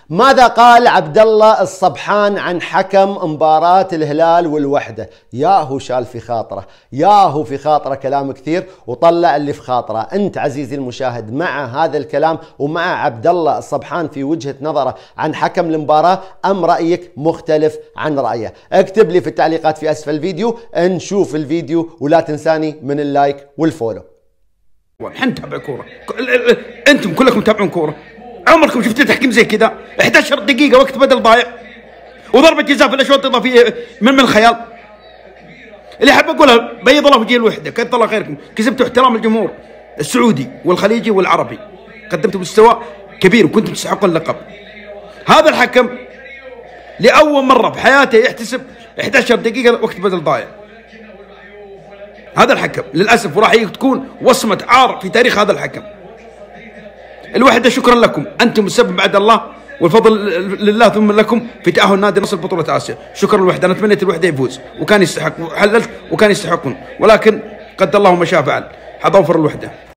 ماذا قال عبد الله الصبحان عن حكم مباراة الهلال والوحدة؟ ياهو شال في خاطره، ياهو في خاطره كلام كثير وطلع اللي في خاطره. أنت عزيزي المشاهد مع هذا الكلام ومع عبد الله الصبحان في وجهة نظره عن حكم المباراة أم رأيك مختلف عن رأيه؟ اكتب لي في التعليقات في أسفل الفيديو، نشوف الفيديو ولا تنساني من اللايك والفولو. احنا نتابع كورة، انتم كلكم تتابعون كورة، عمركم شفتوا تحكيم زي كذا؟ 11 دقيقة وقت بدل ضايع وضربة جزاء في الاشواط الاضافية من الخيال. اللي حاب اقولها بيض الله وجه الوحدة، كثر الله خيركم، كسبتوا احترام الجمهور السعودي والخليجي والعربي، قدمتوا مستوى كبير وكنتم تستحقون اللقب. هذا الحكم لأول مرة بحياته يحتسب 11 دقيقة وقت بدل ضايع. هذا الحكم للأسف وراح تكون وصمة عار في تاريخ هذا الحكم. الوحدة شكرا لكم، أنتم السبب بعد الله والفضل لله ثم لكم في تأهل نادي النصر بطولة آسيا. شكرا للوحدة، أنا تمنيت الوحدة يفوز وكان يستحق وحللت وكان يستحقون، ولكن قدر الله ما شاء فعل. حظ أوفر الوحدة.